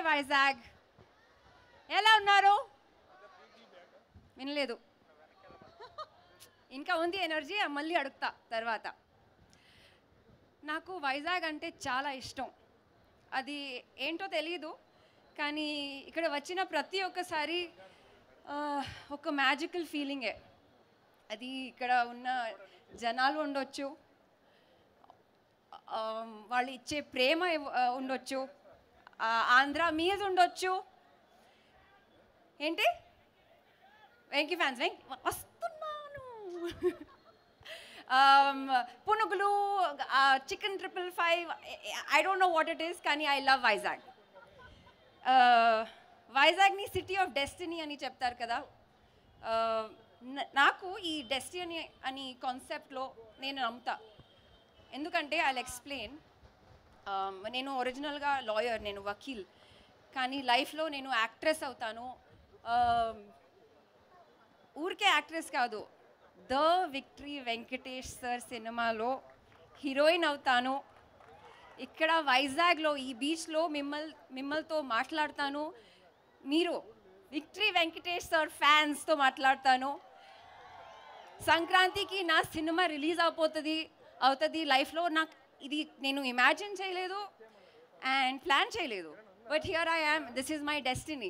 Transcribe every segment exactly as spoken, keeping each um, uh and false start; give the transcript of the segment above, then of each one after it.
వైజాగ్. ఎలా ఉన్నారు? వినలేదు. ఇంకా ఉంది ఎనర్జీ, మళ్ళీ అడుగుతా తర్వాత. నాకు వైజాగ్ అంటే చాలా ఇష్టం. అది ఏంటో తెలియదు, కానీ ఇక్కడ వచ్చిన ప్రతి ఒక్కసారి ఒక మ్యాజికల్ ఫీలింగే. అది ఇక్కడ ఉన్న జనాలు ఉండొచ్చు, వాళ్ళు ఇచ్చే ప్రేమ ఉండొచ్చు, ఆంధ్ర మీద ఉండొచ్చు. ఏంటి వెంకీ ఫ్యాన్స్ వస్తున్నాను. పునుగులు, chicken triple five, I don't know what it is, కానీ ఐ లవ్ వైజాగ్. వైజాగ్ని సిటీ ఆఫ్ డెస్టినీ అని చెప్తారు కదా. నాకు ఈ డెస్టినీ అని కాన్సెప్ట్లో నేను నమ్ముతా. ఎందుకంటే ఐ ఎక్స్ప్లెయిన్. నేను ఒరిజినల్గా లాయర్, నేను వకీల్, కానీ లైఫ్లో నేను యాక్ట్రెస్ అవుతాను. ఊరికే యాక్ట్రెస్ కాదు, ద విక్టరీ వెంకటేష్ సార్ సినిమాలో హీరోయిన్ అవుతాను. ఇక్కడ వైజాగ్లో ఈ బీచ్లో మిమ్మల్ మిమ్మల్తో మాట్లాడతాను. మీరు విక్టరీ వెంకటేష్ సార్ ఫ్యాన్స్తో మాట్లాడతాను. సంక్రాంతికి నా సినిమా రిలీజ్ అయిపోతుంది అవుతుంది లైఫ్లో. నాకు ఇది నేను ఇమాజిన్ చేయలేదు అండ్ ప్లాన్ చేయలేదు, but here I am. This is my destiny.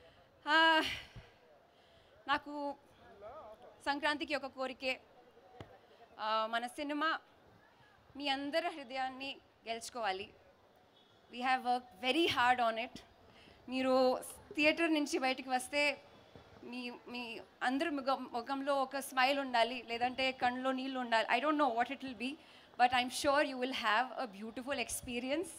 నాకు సంక్రాంతికి ఒక కోరికే, మన సినిమా మీ అందరి హృదయాన్ని గెలుచుకోవాలి. We have work very hard on it. మీరు థియేటర్ నుంచి బయటికి వస్తే మీ మీ అందరి ముఖ ముఖంలో ఒక స్మైల్ ఉండాలి, లేదంటే కళ్ళలో నీళ్ళు ఉండాలి. I don't know what it will be, but I'm sure you will have a beautiful experience.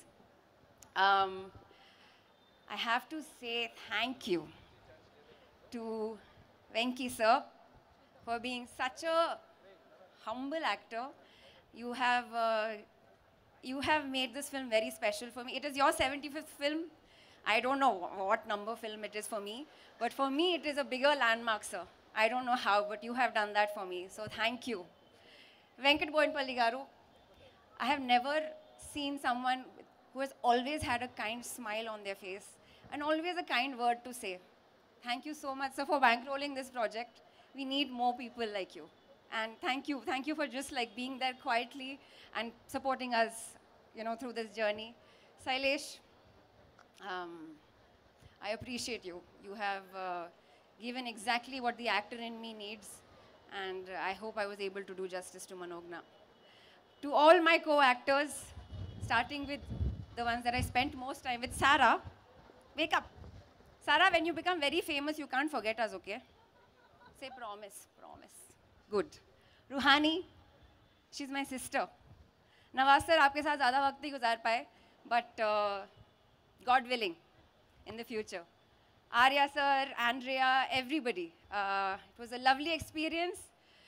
I have to say thank you to Venki sir for being such a humble actor. You have uh, you have made this film very special for me. It is your seventy-fifth film. I don't know what number film it is for me, but for me it is a bigger landmark, sir. I don't know how, but you have done that for me. So thank you. Venkat Boinpalli garu, I have never seen someone who has always had a kind smile on their face and always a kind word to say. Thank you so much, sir, for bankrolling this project. We need more people like you. And thank you. Thank you for just like being there quietly and supporting us, you know, through this journey. Sailesh, um, I appreciate you. You have uh, given exactly what the actor in me needs. And I hope I was able to do justice to Manogna. To all my co-actors, starting with the ones that I spent most time with, Sara, wake up. Sara, when you become very famous, you can't forget us, okay? Say promise, promise. Good. Ruhani, she's my sister. Nawaz sir, आपके साथ ज़्यादा वक्त नहीं गुजार पाए, but uh, God willing, in the future. Arya sir, Andrea, everybody. Uh, it was a lovely experience.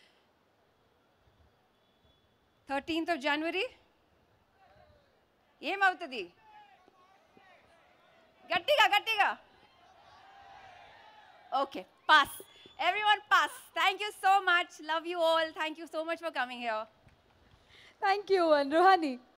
thirteenth of January. ఏం అవుతుంది? గట్టిగా గట్టిగా. Okay, pass. Everyone pass. Thank you so much. Love you all. Thank you so much for coming here. Thank you. And Ruhani.